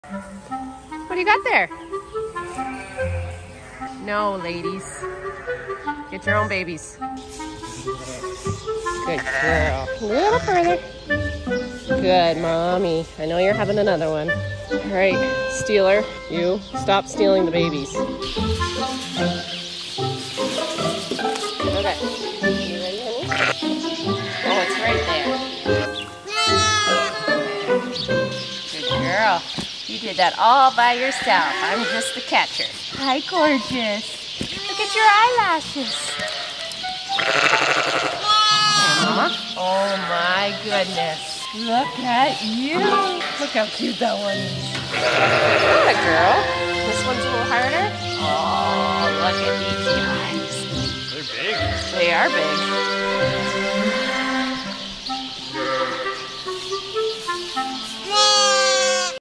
What do you got there? No, ladies. Get your own babies. Good girl. A little further. Good, mommy. I know you're having another one. All right, Stealer, you stop stealing the babies. Okay. You ready, honey? Oh, it's right there. Good girl. You did that all by yourself. I'm just the catcher. Hi, gorgeous. Look at your eyelashes. Hey, Mama. Oh, my goodness. Look at you. Look how cute that one is. What a girl. This one's a little harder. Oh, look at these guys. They're big. They are big.